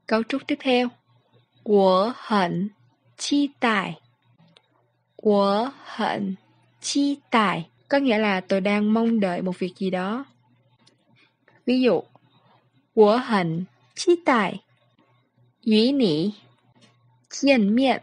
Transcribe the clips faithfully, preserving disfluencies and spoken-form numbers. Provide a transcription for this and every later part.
Cấu trúc tiếp theo. 我很期待 我很期待 có nghĩa là tôi đang mong đợi một việc gì đó. Ví dụ 我很期待与你见面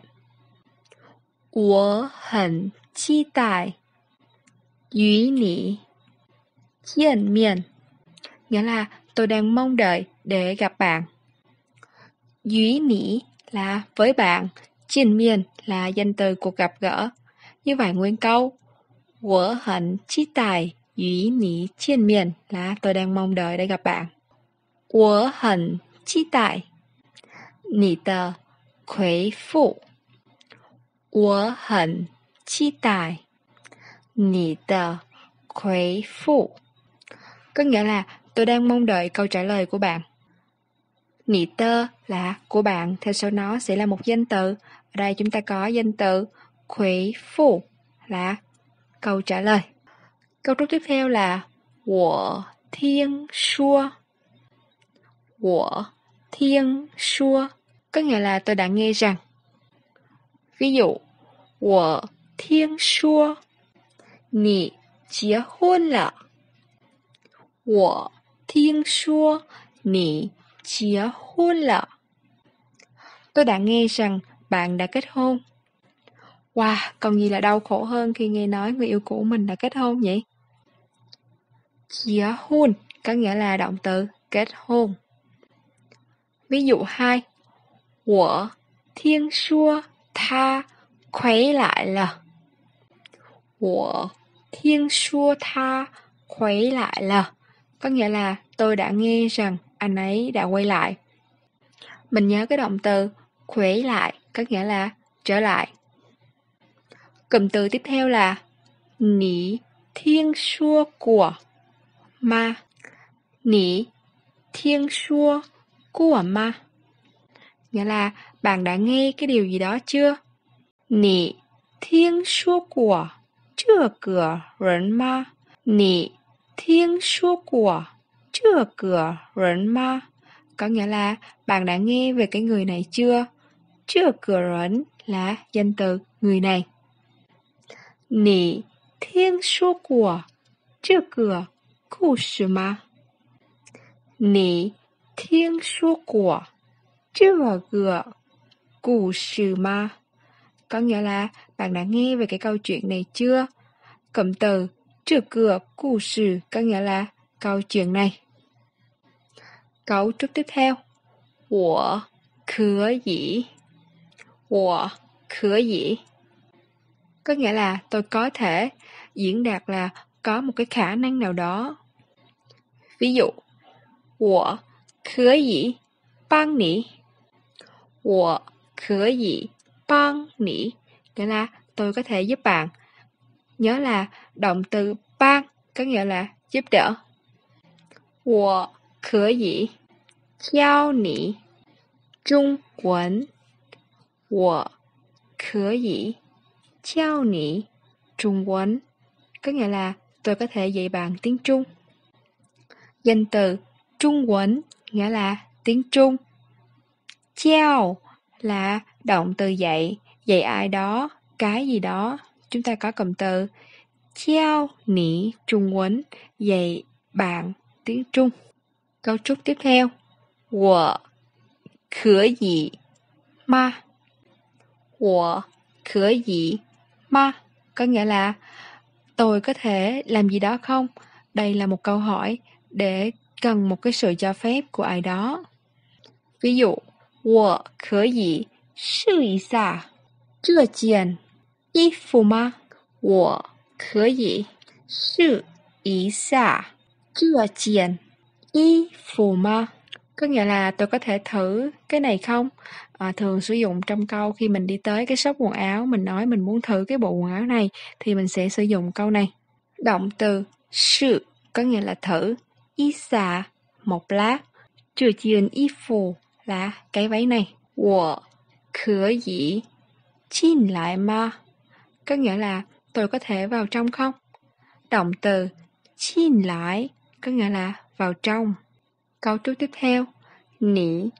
我很期待与你见面 nghĩa là tôi đang mong đợi để gặp bạn. 与你 là với bạn, 见面 là danh từ cuộc gặp gỡ. Như vậy nguyên câu 我很期待与你见面 là tôi đang mong đợi để gặp bạn. 我很期待你的回复我很期待你的回复 có nghĩa là tôi đang mong đợi câu trả lời của bạn. Nị tơ là của bạn, theo sau nó sẽ là một danh từ. Ở đây chúng ta có danh từ Khuế phụ là câu trả lời. Câu trúc tiếp theo là 我听说 我听说 có nghĩa là tôi đã nghe rằng. Ví dụ 我听说你结婚了我听说你结婚了 tôi đã nghe rằng bạn đã kết hôn. Wow, còn gì là đau khổ hơn khi nghe nói người yêu cũ mình đã kết hôn nhỉ? 结婚 có nghĩa là động từ kết hôn. Ví dụ hai 我听说他回来了我听说他回来了 có nghĩa là tôi đã nghe rằng anh ấy đã quay lại. Mình nhớ cái động từ quay lại có nghĩa là trở lại. Cụm từ tiếp theo là 你听说过吗你听说过吗 nghĩa là bạn đã nghe cái điều gì đó chưa? 你听说过这个人吗你听说过这个人吗 có nghĩa là bạn đã nghe về cái người này chưa? 这个人 là danh từ người này. 你听说过这个故事吗你听说过这个故事吗 có nghĩa là bạn đã nghe về cái câu chuyện này chưa? Cụm từ 这个故事 có nghĩa là câu chuyện này. Cấu trúc tiếp theo 我可以我可以 có nghĩa là tôi có thể, diễn đạt là có một cái khả năng nào đó. Ví dụ 我可以帮你我可以帮你 nghĩa là tôi có thể giúp bạn. Nhớ là động từ帮có nghĩa là giúp đỡ. 我可以教你中文我可以教你中文 có nghĩa là tôi có thể dạy bạn tiếng Trung. Danh từ Trung Quân nghĩa là tiếng Trung. Giáo là động từ dạy, dạy ai đó, cái gì đó. Chúng ta có cụm từ giáo nị Trung Quân, dạy bạn tiếng Trung. Câu trúc tiếp theo 我可以吗我可以吗 có nghĩa là tôi có thể làm gì đó không? Đây là một câu hỏi để cần một cái sự cho phép của ai đó. Ví dụ 我可以试一下这件衣服吗我可以试一下这件衣服吗 có nghĩa là tôi có thể thử cái này không? À, thường sử dụng trong câu khi mình đi tới cái shop quần áo, mình nói mình muốn thử cái bộ quần áo này thì mình sẽ sử dụng câu này. Động từ sự có nghĩa là thử, y xà một lát, trừ chiên y phù là cái váy này. 我可以进来吗 có nghĩa là tôi có thể vào trong không? Động từ进来có nghĩa là vào trong. Câu trúc tiếp theo 你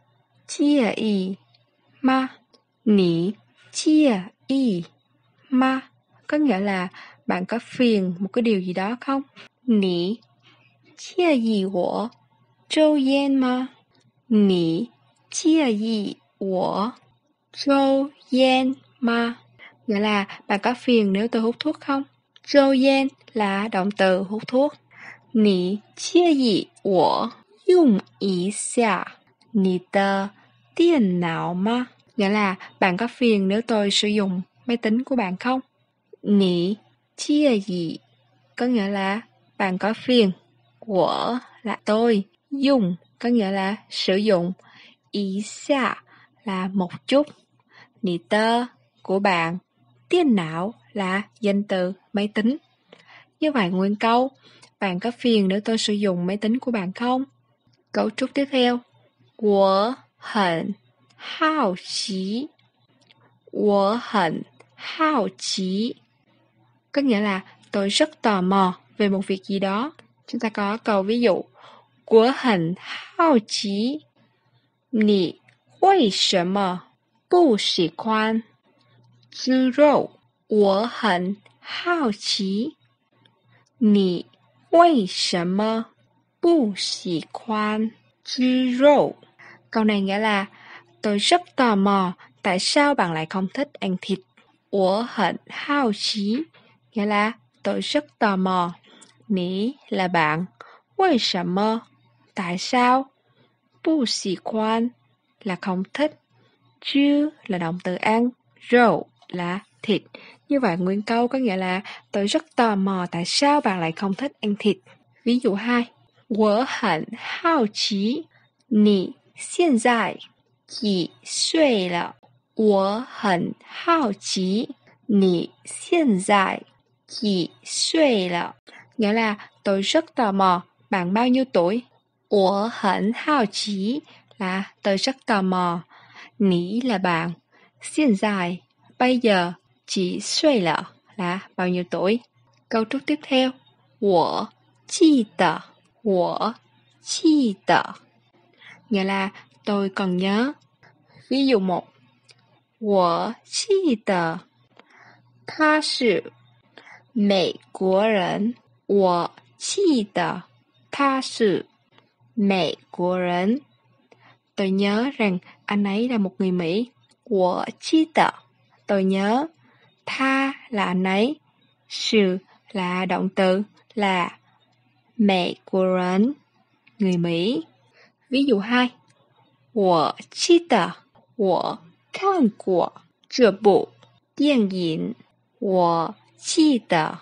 介意吗? Nǐ chia y ma có nghĩa là bạn có phiền một cái điều gì đó không? Nǐ chia y wo zhou yan ma? Nǐ chia y wo zhou yan ma? Nghĩa là bạn có phiền nếu tôi hút thuốc không? Zhou yan là động từ hút thuốc. Nǐ chia y wo dùng一下你的电脑吗? Nghĩa là bạn có phiền nếu tôi sử dụng máy tính của bạn không? Nǐ chia y có nghĩa là bạn có phiền. Wo là tôi. Dùng có nghĩa là sử dụng. Ý xạ là một chút. Nǐ tơ của bạn. Điện não là danh từ máy tính. Như vậy nguyên câu, bạn có phiền nếu tôi sử dụng máy tính của bạn không? Cấu trúc tiếp theo. Wo hẳn hao chí. Wo hẳn hao chí. Có nghĩa là tôi rất tò mò về một việc gì đó. Chúng ta có câu ví dụ. Wo hẳn hao chí. Nǐ為什麼不喜歡豬肉? Wo hẳn hao chí. Nǐ為什麼不喜歡豬肉? Câu này nghĩa là tôi rất tò mò tại sao bạn lại không thích ăn thịt. Wo hẳn hao chí nghĩa là tôi rất tò mò. Nǐ là bạn.為什麼tại sao? Bù xì khoan là không thích. Chứ là động từ ăn. Rau là thịt. Như vậy nguyên câu có nghĩa là tôi rất tò mò tại sao bạn lại không thích ăn thịt. Ví dụ hai. Wo hẳn hao chí. Nǐ hiện tại几岁了? Wo hẳn hao chí. Nǐ hiện tại几岁了? Nghĩa là tôi rất tò mò. Bạn bao nhiêu tuổi? Wo hẳn hao chí là tôi rất tò mò. Nǐ là bạn. Hiện tại bây giờ. Chỉ xuôi lợ là bao nhiêu tuổi? Câu trúc tiếp theo. Wo chi tờ. Wo chi tờ. Nghĩa là tôi còn nhớ. Ví dụ một. Wo chi tờ. Ta là Mỹ quốc人. Wo chi tờ. Ta là Mỹ quốc人. Tôi nhớ rằng anh ấy là một người Mỹ. Wo chi tờ. Tôi nhớ. Tha là anh ấy. Sự là động từ là Mỹ quốc人, người Mỹ. Ví dụ hai. Wo chi tờ. Wo看过这部电影. Wo chi tờ.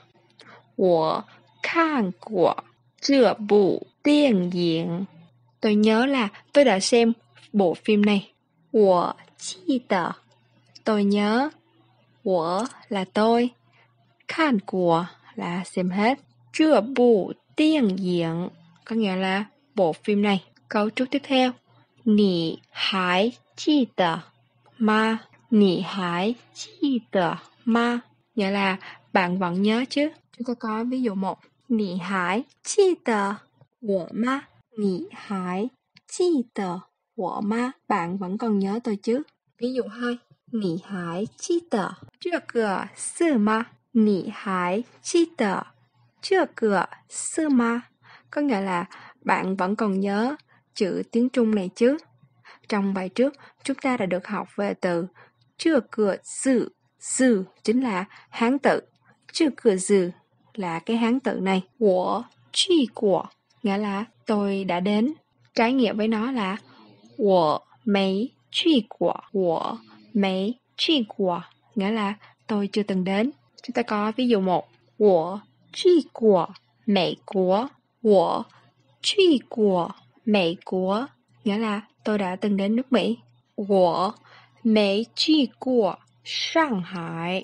Wo看过这部电影. Tôi nhớ là tôi đã xem bộ phim này. Wo chi tờ. Tôi nhớ. Wo là tôi. Kan của là xem hết. Zhe bu điện影có nghĩa là bộ phim này. Câu trúc tiếp theo. Nǐ hài ji de ma? Nǐ hài ji de ma? Nghĩa là bạn vẫn nhớ chứ. Chúng ta có ví dụ một. Nǐ hài ji de wo ma? Nǐ hài ji de wo ma? Bạn vẫn còn nhớ tôi chứ. Ví dụ hai. Nǐ hài ji de zhe ge si ma? Nǐ hài ji de zhe ge si ma? Có nghĩa là bạn vẫn còn nhớ chữ tiếng Trung này chứ. Trong bài trước, chúng ta đã được học về từ zhe ge si. Si chính là Hán tự. Zhe ge si là cái Hán tự này. Wo qu guo nghĩa là tôi đã đến. Trái nghĩa với nó là wo mei qu guo. Wo mei qu guo nghĩa là tôi chưa từng đến. Chúng ta có ví dụ một. Wo qu guo Mỹ Quốc. Wo qu guo Mỹ Quốc nghĩa là tôi đã từng đến nước Mỹ. Wo mei qu guo Shanghai.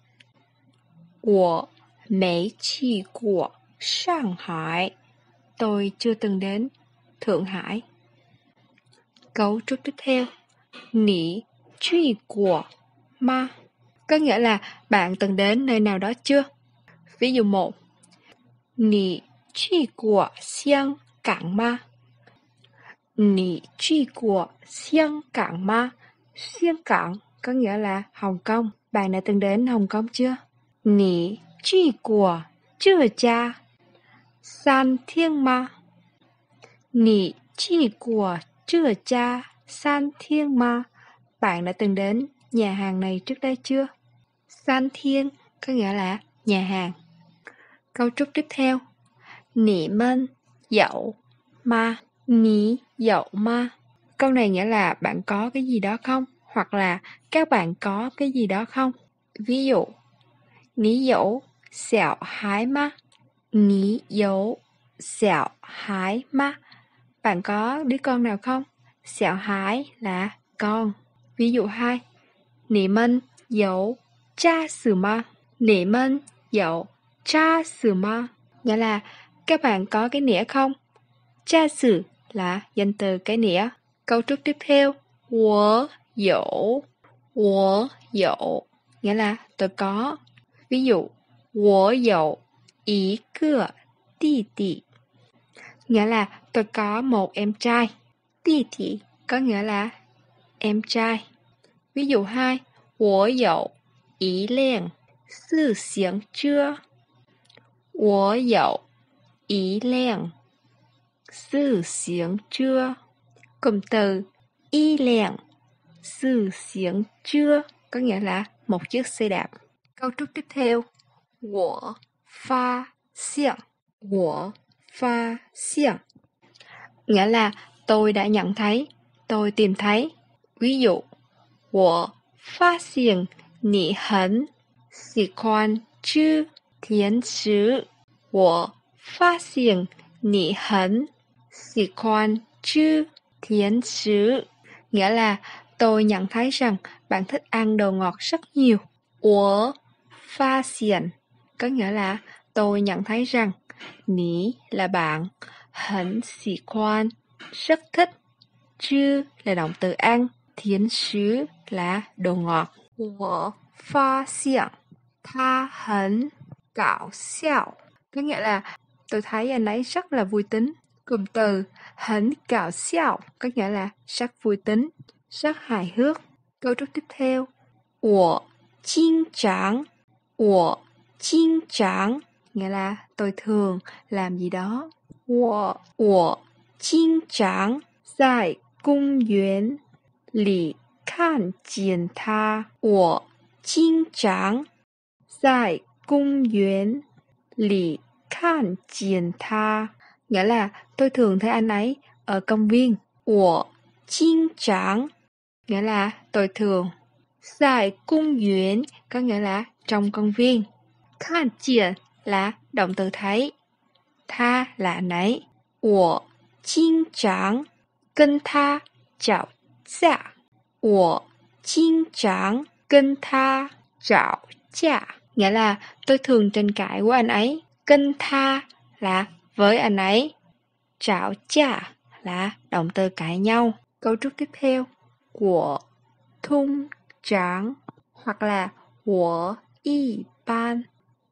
Wo mei qu guo Shanghai. Tôi chưa từng đến Thượng Hải. Cấu trúc tiếp theo. Nǐ qu guo ma? Có nghĩa là bạn từng đến nơi nào đó chưa? Ví dụ một. Nǐ qu guo Xiang Cảng ma? Nǐ truy của Xiang Cảng ma? Xiang Cảng có nghĩa là Hồng Kông. Bạn đã từng đến Hồng Kông chưa? Nǐ truy của Zhe gia San Thiên ma? Nǐ truy của Zhe gia San Thiên ma? Bạn đã từng đến nhà hàng này trước đây chưa? San Thiên có nghĩa là nhà hàng. Câu trúc tiếp theo. Nǐ mân dậu ma? Nǐ dậu ma? Câu này nghĩa là bạn có cái gì đó không? Hoặc là các bạn có cái gì đó không? Ví dụ, Nǐ dậu xảo hái ma? Nǐ dậu xảo hái ma? Bạn có đứa con nào không? Xảo hái là con. Ví dụ hai. Nǐ mân dậu cha sử ma? Nǐ mân dậu cha sử ma? Nghĩa là các bạn có cái nĩa không? Cha sử là danh từ cái nĩa. Câu trúc tiếp theo. Wo dậu. Wo dậu nghĩa là tôi có. Ví dụ, Wo dậu ý cửa tỷ tỷ. Nghĩa là tôi có một em trai. Tỷ tỷ có nghĩa là em trai. Ví dụ hai. Wo dậu ý liang sư xiếng chưa? Wo dậu ý liang sư xiếng chưa? Cụm từ y liang sư xiếng chưa có nghĩa là một chiếc xe đạp. Câu trúc tiếp theo. Wo pha xiang. Wo pha xiang nghĩa là tôi đã nhận thấy, tôi tìm thấy. Ví dụ, Wo phát hiện nǐ hẳn喜欢吃甜食. Wo phát hiện nǐ hẳn喜欢吃甜食nghĩa là tôi nhận thấy rằng bạn thích ăn đồ ngọt rất nhiều. Wo phát hiện có nghĩa là tôi nhận thấy rằng. Nǐ là bạn, hẳn xỉ khoan rất thích, chư là động từ ăn, thiến sứ là đồ ngọt. Wo phát hiện tha hẳn gạo xiao có nghĩa là tôi thấy anh ấy rất là vui tính. Cụm từ hẳn gạo xiao có nghĩa là rất vui tính, rất hài hước. Câu trúc tiếp theo. Wo kinh常. Wo kinh常nghĩa là tôi thường làm gì đó. Wo wo kinh常在公園裡看見他. Wo kinh常在公園裡看見他nghĩa là tôi thường thấy anh ấy ở công viên. Wo kinh常nghĩa là tôi thường. Tại công viên có nghĩa là trong công viên. Khan jian là động từ thấy. Tha là anh ấy. Wo kinh常跟他吵架. Wo kinh常跟他吵架nghĩa là tôi thường tranh cãi với anh ấy.跟他là với anh ấy.吵架là động từ cãi nhau. Câu trúc tiếp theo. Wo thông tráng hoặc là wo y ban.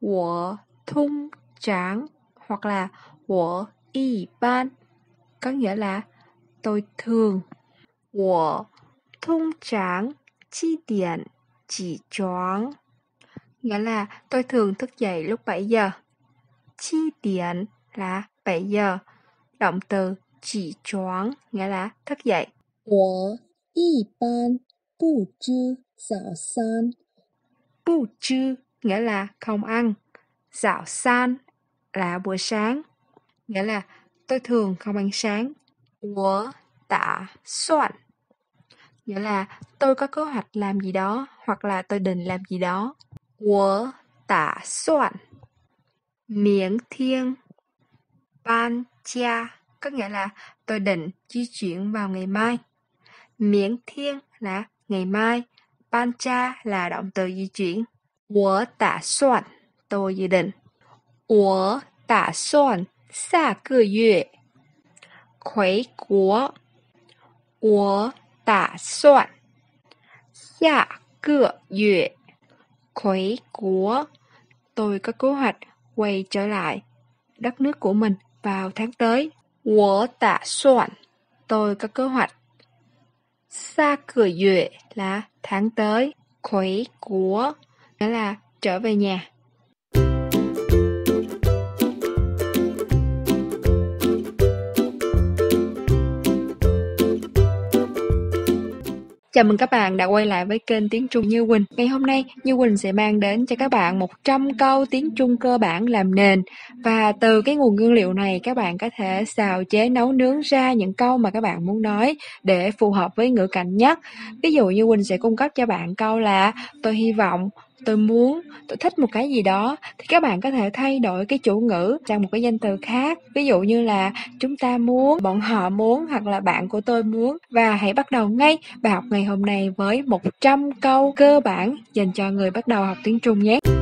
Wo thông tráng hoặc là wo y ban có nghĩa là tôi thường. Wo thông tráng chi điểm chỉ choáng nghĩa là tôi thường thức dậy lúc bảy giờ. Chi điểm là bảy giờ. Động từ chỉ choáng nghĩa là thức dậy. Wo y ban bù zhi dạo san. Bù zhi nghĩa là không ăn. Dạo san là buổi sáng. Nghĩa là tôi thường không ăn sáng. Wo đã soạn nghĩa là tôi có kế hoạch làm gì đó hoặc là tôi định làm gì đó. Wo đã soạn miễn thiên ban cha có nghĩa là tôi định di chuyển vào ngày mai. Miễn thiên là ngày mai. Ban cha là động từ di chuyển. Wo đã soạn tôi dự định. Wo đã soạn下个月回国. Wo đã soạn下个月回国tôi có kế hoạch quay trở lại đất nước của mình vào tháng tới. Wo đã soạn tôi có kế hoạch. Sa cửa duyệt là tháng tới. Khuấy của nghĩa là trở về nhà. Chào mừng các bạn đã quay lại với kênh Tiếng Trung Như Quỳnh. Ngày hôm nay, Như Quỳnh sẽ mang đến cho các bạn một trăm câu tiếng Trung cơ bản làm nền. Và từ cái nguồn nguyên liệu này, các bạn có thể xào chế nấu nướng ra những câu mà các bạn muốn nói để phù hợp với ngữ cảnh nhất. Ví dụ Như Quỳnh sẽ cung cấp cho bạn câu là tôi hy vọng, tôi muốn, tôi thích một cái gì đó, thì các bạn có thể thay đổi cái chủ ngữ sang một cái danh từ khác. Ví dụ như là chúng ta muốn, bọn họ muốn, hoặc là bạn của tôi muốn. Và hãy bắt đầu ngay bài học ngày hôm nay với một trăm câu cơ bản dành cho người bắt đầu học tiếng Trung nhé.